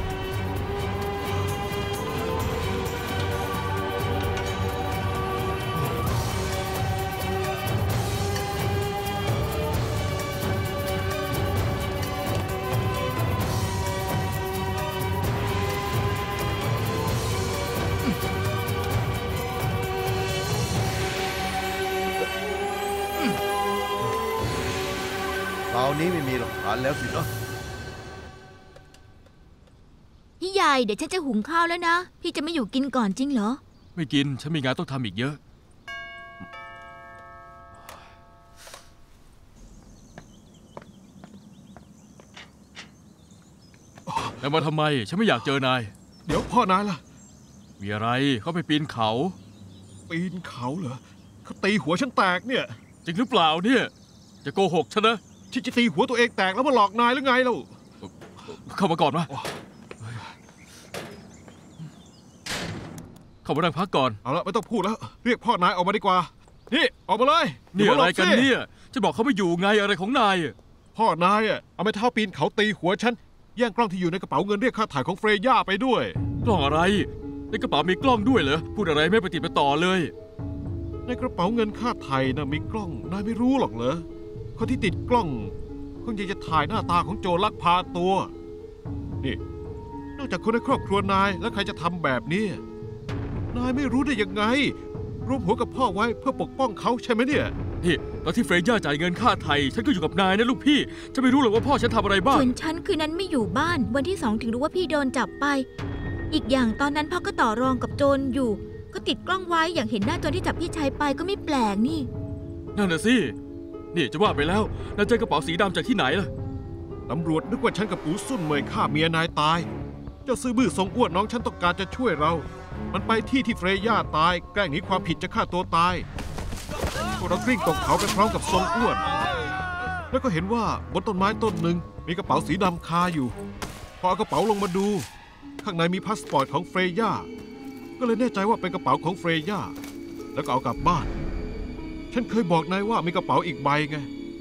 คราวนี้ไม่มีหลักฐานแล้วสินะพี่ใหญ่เดี๋ยวฉันจะหุงข้าวแล้วนะ พี่จะไม่อยู่กินก่อนจริงเหรอไม่กินฉันมีงานต้องทำอีกเยอะ แล้วมาทำไมฉันไม่อยากเจอนายเดี๋ยวพ่อนายล่ะมีอะไรเขาไปปีนเขาปีนเขาเหรอเขาตีหัวฉันแตกเนี่ยจริงหรือเปล่าเนี่ย จะโกหกฉันนะที่จะตีหัวตัวเองแตกแล้วมาหลอกนายหรือไงเล่าเข้ามาก่อนมาเข้ามานั่งพักก่อนเอาละไม่ต้องพูดแล้วเรียกพ่อนายออกมาดีกว่านี่ออกมาเลยนี่อะไรกันดี๋วมาหลบสิเนี่ยจะบอกเขาไม่อยู่ไงอะไรของนายพ่อนายเอาไม้เท้าปีนเขาตีหัวฉันแย่งกล้องที่อยู่ในกระเป๋าเงินเรียกค่าถ่ายของเฟรย่าไปด้วยกล้องอะไรในกระเป๋ามีกล้องด้วยเหรอพูดอะไรไม่ปฏิบัติต่อเลยในกระเป๋าเงินค่าไถ่นะมีกล้องนายไม่รู้หรอกเหรอคนที่ติดกล้องคงอยากจะถ่ายหน้าตาของโจรลักพาตัวนี่นอกจากคนในครอบครัวนายแล้วใครจะทำแบบนี้นายไม่รู้ได้ยังไงรวมหัวกับพ่อไว้เพื่อปกป้องเขาใช่ไหมเนี่ยนี่ตอนที่เฟรย่าจ่ายเงินค่าไถ่ฉันก็อยู่กับนายนะลูกพี่จะไม่รู้หรอกว่าพ่อฉันทำอะไรบ้างส่วนฉันคืนนั้นไม่อยู่บ้านวันที่2ถึงรู้ว่าพี่โดนจับไป อีกอย่างตอนนั้นพ่อก็ต่อรองกับโจรอยู่ ก็ติดกล้องไว้อย่างเห็นหน้าโจรที่จับพี่ชายไปก็ไม่แปลกนี่นั่นน่ะสินี่จะว่าไปแล้วนายเจอกระเป๋าสีดำจากที่ไหนล่ะตำรวจนึกว่าฉันกับอูซุ่นเหมยฆ่าเมียนายตายเจ้าซื้อบื้อทรงอ้วนน้องฉันต้องการจะช่วยเรา มันไปที่เฟรย่าตายแกล้งหนีความผิดจะฆ่าตัวตายพวกเรากลิ้งตกเขาไปพร้อมกับทรงอ้วนแล้วก็เห็นว่าบนต้นไม้ต้นหนึ่งมีกระเป๋าสีดำคาอยู่พอเอากระเป๋าลงมาดูข้างในมีพาสปอร์ตของเฟรย่าก็เลยแน่ใจว่าเป็นกระเป๋าของเฟรย่าแล้วก็เอากลับบ้านฉันเคยบอกนายว่ามีกระเป๋าอีกใบไง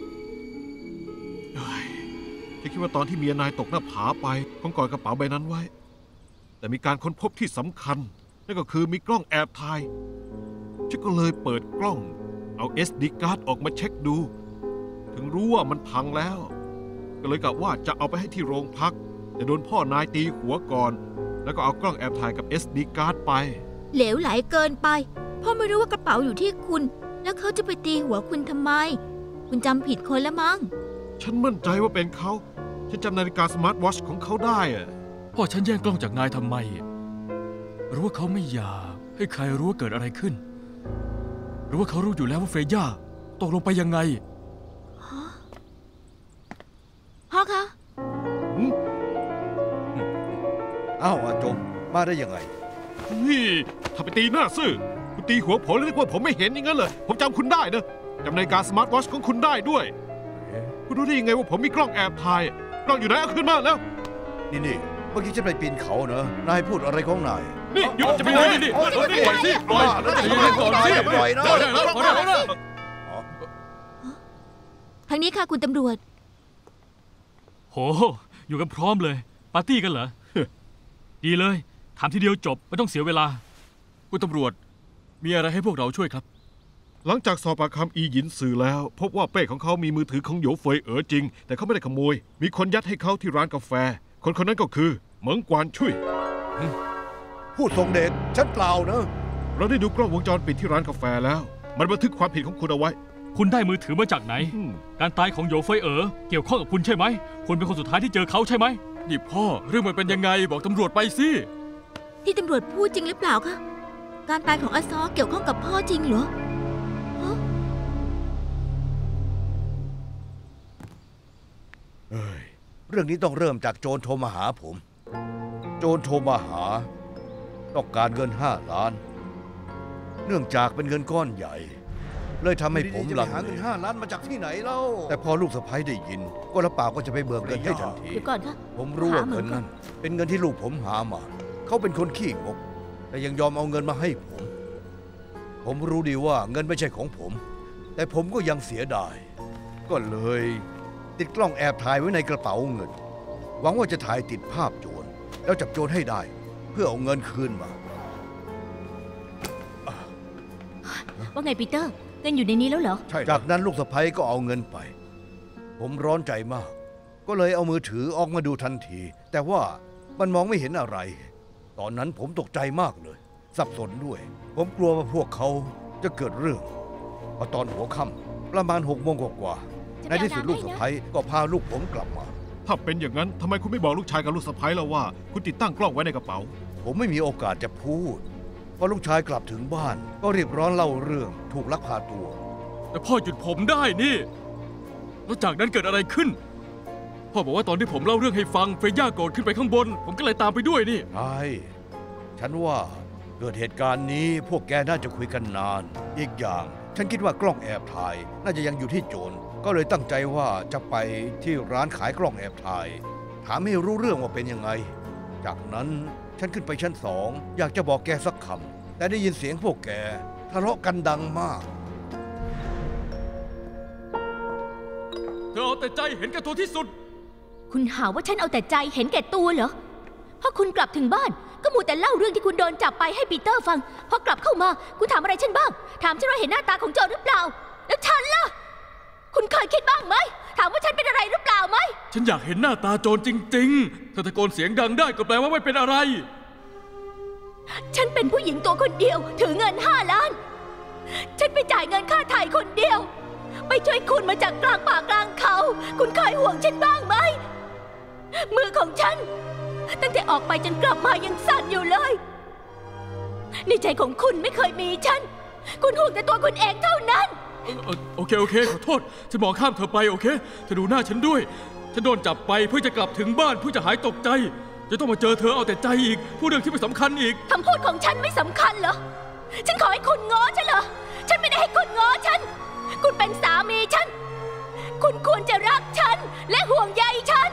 ฉันคิดว่าตอนที่เมียนายตกหน้าผาไปคงกอดกระเป๋าใบนั้นไว้แต่มีการค้นพบที่สำคัญนั่นก็คือมีกล้องแอบถ่ายฉันก็เลยเปิดกล้องเอา SD การ์ดออกมาเช็คดูถึงรู้ว่ามันพังแล้วก็เลยกะว่าจะเอาไปให้ที่โรงพักแต่โดนพ่อนายตีหัวก่อนแล้วก็เอากล้องแอบถ่ายกับ SD การ์ดไปเหลวไหลเกินไปพ่อไม่รู้ว่ากระเป๋าอยู่ที่คุณ แล้วเขาจะไปตีหัวคุณทำไม คุณจำผิดคนแล้วมั้งฉันมั่นใจว่าเป็นเขาฉันจำนาฬิกาสมาร์ทวอชของเขาได้อะพ่อฉันแย่งกล้องจากนายทำไมหรือว่าเขาไม่อยากให้ใครรู้ว่าเกิดอะไรขึ้น หรือว่าเขารู้อยู่แล้วว่าเฟรย่าตกลงไปยังไงพ่อคะอ้าวอาจงมาได้ยังไงนี่ถ้าไปตีหน้าซื่อคุณตีหัวผมแล้วนึกว่าผมไม่เห็นอย่างนั้นเหรอผมจำคุณได้นะจำนาฬิกาสมาร์ทวอชของคุณได้ด้วยคุณรู้ได้ยังไงว่าผมมีกล้องแอบถ่ายกล้องอยู่ไหนเอาขึ้นมาแล้วนี่เมื่อกี้ฉันไปปีนเขาเนอะนายพูดอะไรของนายนี่หยุดจะไปไหนนี่ปล่อยสิปล่อยก่อนสิปล่อยนะปล่อยได้แล้วปล่อยได้แล้วทางนี้ค่ะคุณตำรวจโห อยู่กันพร้อมเลย ปาร์ตี้กันเหรอ ดีเลยถามทีเดียวจบไม่ต้องเสียเวลาคุณตำรวจมีอะไรให้พวกเราช่วยครับหลังจากสอบปากคำอีหยินซือแล้วพบว่าเป้ของเขามีมือถือของโหยวเฟยจริงแต่เขาไม่ได้ขโมยมีคนยัดให้เขาที่ร้านกาแฟคนนั้นก็คือเหมิงกวานชุยพูดทรงเดชฉันเปล่านะเราได้ดูกล้องวงจรปิดที่ร้านกาแฟแล้ว มันบันทึกความผิดของคุณเอาไว้คุณได้มือถือมาจากไหน การตายของโยเฟยเกี่ยวข้องกับคุณใช่ไหมคุณเป็นคนสุดท้ายที่เจอเขาใช่ไหมนี่พ่อเรื่องมันเป็นยังไงบอกตำรวจไปสิที่ตำรวจพูดจริงหรือเปล่าคะการตายของอาซอเกี่ยวข้องกับพ่อจริงเหรอฮะเรื่องนี้ต้องเริ่มจากโจรโทรมาหาผม โจรโทรมาหาต้องการเงิน5 ล้าน เนื่องจากเป็นเงินก้อนใหญ่ เลยทำให้ผมหลังหาเงิน5 ล้านมาจากที่ไหนเล่าแต่พอลูกสะใภ้ได้ยิน ก็รับปากว่าจะไปเบิกเงินให้ทันทีเดี๋ยวก่อนค่ะผมรู้ว่าเงินนั้นเป็นเงินที่ลูกผมหามา เขาเป็นคนขี้งก แต่ยังยอมเอาเงินมาให้ผม ผมรู้ดีว่าเงินไม่ใช่ของผม แต่ผมก็ยังเสียดาย ก็เลยติดกล้องแอบถ่ายไว้ในกระเป๋าเงิน หวังว่าจะถ่ายติดภาพโจรแล้วจับโจรให้ได้ เพื่อเอาเงินคืนมาว่าไงปีเตอร์ เงินอยู่ในนี้แล้วเหรอจากนั้นลูกสะใภ้ก็เอาเงินไป ผมร้อนใจมาก ก็เลยเอามือถือออกมาดูทันที แต่ว่ามันมองไม่เห็นอะไร ตอนนั้นผมตกใจมากเลย สับสนด้วย ผมกลัวว่าพวกเขาจะเกิดเรื่องพอตอนหัวค่ำประมาณ6 โมงกว่าๆในที่สุดลูกสะใภ้ก็พาลูกผมกลับมาถ้าเป็นอย่างนั้นทำไมคุณไม่บอกลูกชายกับลูกสะใภ้แล้วว่า คุณติดตั้งกล้องไว้ในกระเป๋าผมไม่มีโอกาสจะพูดพอลูกชายกลับถึงบ้าน ก็รีบร้อนเล่าเรื่องถูกลักพาตัวแต่พ่อหยุดผมได้นี่แล้วจากนั้นเกิดอะไรขึ้น พ่อบอกว่าตอนที่ผมเล่าเรื่องให้ฟังเฟย่าโกรธขึ้นไปข้างบน ผมก็เลยตามไปด้วยนี่ใช่ ฉันว่าเกิดเหตุการณ์นี้พวกแกน่าจะคุยกันนาน อีกอย่างฉันคิดว่ากล้องแอบถ่ายน่าจะยังอยู่ที่โจร ก็เลยตั้งใจว่าจะไปที่ร้านขายกล้องแอบถ่าย ถามให้รู้เรื่องว่าเป็นยังไง จากนั้นฉันขึ้นไปชั้น2อยากจะบอกแกสักคำแต่ได้ยินเสียงพวกแกทะเลาะกันดังมากเธอเอาแต่ใจเห็นแก่ตัวที่สุดคุณหาว่าฉันเอาแต่ใจเห็นแก่ตัวเหรอพอคุณกลับถึงบ้านก็มัวแต่เล่าเรื่องที่คุณโดนจับไปให้ปีเตอร์ฟัง พอกลับเข้ามาคุณถามอะไรฉันบ้าง ถามฉันว่าเห็นหน้าตาของโจรหรือเปล่า แล้วฉันล่ะ คุณเคยคิดบ้างไหม ถามว่าฉันเป็นอะไรหรือเปล่าไหมฉันอยากเห็นหน้าตาโจรจริงๆ ถ้าตะโกนเสียงดังได้ก็แปลว่าไม่เป็นอะไรฉันเป็นผู้หญิงตัวคนเดียวถือเงิน5 ล้าน ฉันไปจ่ายเงินค่าถ่ายคนเดียว ไปช่วยคุณมาจากกลางป่ากลางเขา คุณเคยห่วงฉันบ้างไหม มือของฉันตั้งแต่ออกไปจนกลับมายังสั่นอยู่เลยในใจของคุณไม่เคยมีฉัน คุณห่วงแต่ตัวคุณเองเท่านั้นโอเคขอโทษฉันมองข้ามเธอไปโอเคเธอดูหน้าฉันด้วยฉันโดนจับไปเพื่อจะกลับถึงบ้านเพื่อจะหายตกใจ จะต้องมาเจอเธอเอาแต่ใจอีกพูดเรื่องที่ไม่สำคัญอีกคำพูดของฉันไม่สำคัญเหรอฉันขอให้คุณง้อฉันเหรอฉันไม่ได้ให้คุณง้อฉันคุณเป็นสามีฉันคุณควรจะรักฉันและห่วงใยฉัน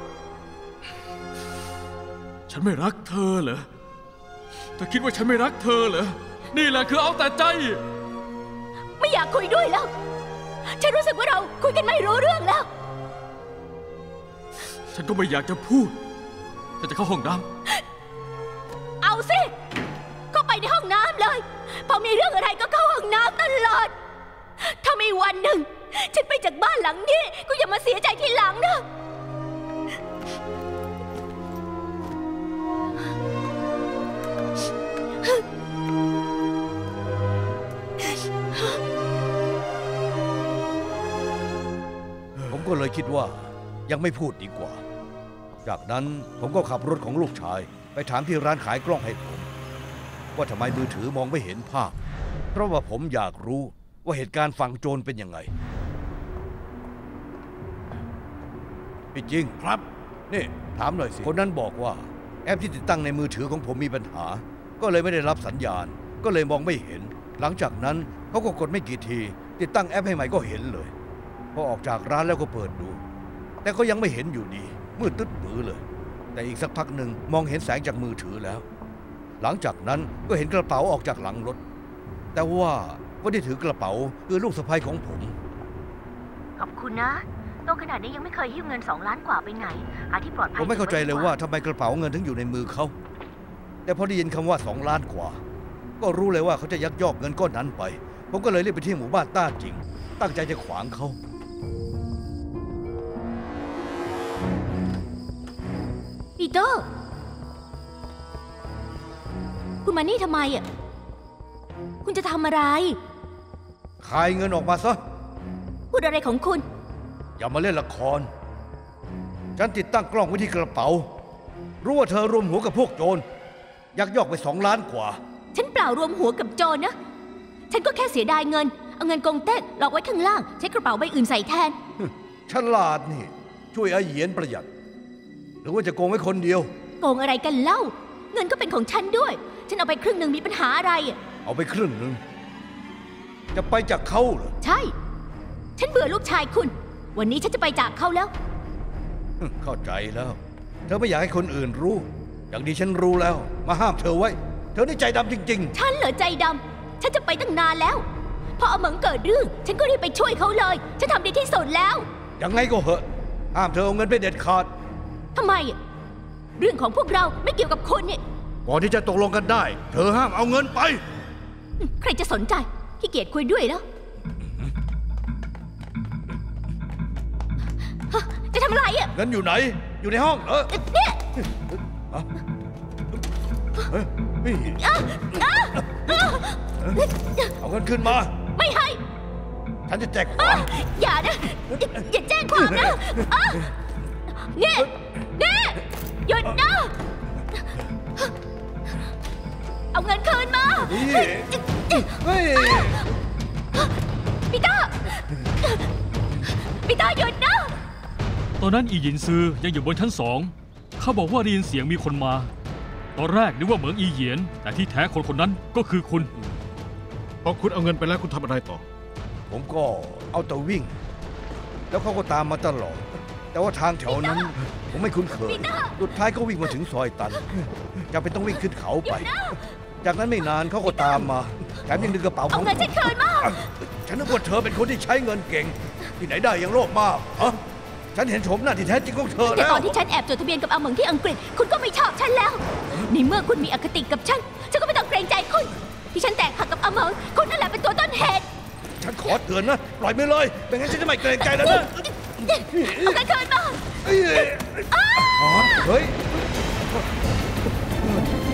ฉันไม่รักเธอเหรอเธอคิดว่าฉันไม่รักเธอเหรอนี่แหละคือเอาแต่ใจไม่อยากคุยด้วยแล้วฉันรู้สึกว่าเราคุยกันไม่รู้เรื่องแล้วฉันก็ไม่อยากจะพูดฉันจะเข้าห้องน้ำเอาสิก็ไปในห้องน้ำเลยพอมีเรื่องอะไรก็เข้าห้องน้ำตลอดถ้ามีวันหนึ่งฉันไปจากบ้านหลังนี้ก็อย่ามาเสียใจทีหลังนะผมก็เลยคิดว่ายังไม่พูดดีกว่าจากนั้นผมก็ขับรถของลูกชายไปถามที่ร้านขายกล้องให้ผมว่าทำไมมือถือมองไม่เห็นภาพเพราะว่าผมอยากรู้ว่าเหตุการณ์ฝั่งโจรเป็นยังไงพี่จริงครับนี่ถามหน่อยสิคนนั้นบอกว่าแอปที่ติดตั้งในมือถือของผมมีปัญหาก็เลยไม่ได้รับสัญญาณก็เลยมองไม่เห็นหลังจากนั้นเขาก็กดไม่กี่ทีติดตั้งแอปให้ใหม่ก็เห็นเลยพอออกจากร้านแล้วก็เปิดดูแต่ก็ยังไม่เห็นอยู่ดีมืดตึ๊ดปื้อเลยแต่อีกสักพักหนึ่งมองเห็นแสงจากมือถือแล้วหลังจากนั้นก็เห็นกระเป๋าออกจากหลังรถแต่ว่าคนที่ถือกระเป๋าคือลูกสะใภ้ของผมขอบคุณนะโตขนาดนี้ยังไม่เคยหิ้วเงิน2 ล้านกว่าไปไหนหาที่ปลอดภัยผมไม่เข้าใจเลยว่าทำไมกระเป๋าเงินถึงอยู่ในมือเขาแต่พอได้ยินคำว่า2 ล้านกว่าก็รู้เลยว่าเขาจะยักยอกเงินก้อนนั้นไปผมก็เลยรีบไปที่หมู่บ้านต้าจริงตั้งใจจะขวางเขาปีเตอร์คุณมานี่ทำไมอ่ะคุณจะทำอะไรขายเงินออกมาซะพูดอะไรของคุณอย่ามาเล่นละครฉันติดตั้งกล้องไว้ที่กระเป๋ารู้ว่าเธอรวมหัวกับพวกโจรยักยอกไป2 ล้านกว่าฉันเปล่ารวมหัวกับโจรนะฉันก็แค่เสียดายเงินเอาเงินกงเต็กหลอกไว้ข้างล่างใช้กระเป๋าใบอื่นใส่แทนฉลาดนี่ช่วยอาเหยียนประหยัดหรือว่าจะโกงไว้คนเดียวโกงอะไรกันเล่าเงินก็เป็นของฉันด้วยฉันเอาไปครึ่งหนึ่งมีปัญหาอะไรเอาไปครึ่งหนึ่งจะไปจากเขาเหรอใช่ฉันเบื่อลูกชายคุณวันนี้ฉันจะไปจากเขาแล้วเข้าใจแล้วเธอไม่อยากให้คนอื่นรู้อย่างนี้ฉันรู้แล้วมาห้ามเธอไว้เธอนี่ใจดำจริงๆฉันเหรอใจดำฉันจะไปตั้งนานแล้วพออาเหมิงเกิดเรื่องฉันก็รีบไปช่วยเขาเลยฉันทำดีที่สุดแล้วยังไงก็เหอะห้ามเธอเอาเงินไปเด็ดขาดทำไมเรื่องของพวกเราไม่เกี่ยวกับคุณนี่ก่อนที่จะตกลงกันได้เธอห้ามเอาเงินไปใครจะสนใจขี้เกียจคุยด้วยแล้วจะทำอะไรเงินอยู่ไหนอยู่ในห้องเนี่ยเอาเงินขึ้นมาไม่ให้ฉันจะแจ้งความอย่านะอย่าแจ้งความนะเนี่ยหยุดนะเอาเงินคืนมาปีเตอร์หยุดนะตอนนั้นอีหยินซือยังอยู่บนชั้น2เขาบอกว่าได้ยินเสียงมีคนมาตอนแรกนึกว่าเหมืองอีเหยียนแต่ที่แท้คนนั้นก็คือคุณพอคุณเอาเงินไปแล้วคุณทำอะไรต่อผมก็เอาแต่วิ่งแล้วเขาก็ตามมาตลอดแต่ว่าทางแถวนั้นผมไม่คุ้นเคยสุดท้ายก็วิ่งมาถึงซอยตันจำเป็นต้องวิ่งขึ้นเขาไปจากนั้นไม่นานเขาก็ตามมาแถมยังดึงกระเป๋าของเงินฉันคืนมาฉันนึกว่าเธอเป็นคนที่ใช้เงินเก่งที่ไหนได้ยังโลภมากฉันเห็นโฉมหน้าที่แท้จริงของเธอแล้วแต่ตอนที่ฉันแอบจดทะเบียนกับอาเหมิงที่อังกฤษคุณก็ไม่ชอบฉันแล้วในเมื่อคุณมีอคติกับฉันก็ไม่ต้องเกรงใจคุณที่ฉันแตกหักกับอาเหมิงคุณนั่นแหละเป็นตัวต้นเหตุฉันขอเตือนนะปล่อยไปเลยไม่งั้นฉันจะไม่เกรงใจแล้วนะเอาเงินคืนมาเฮ้ย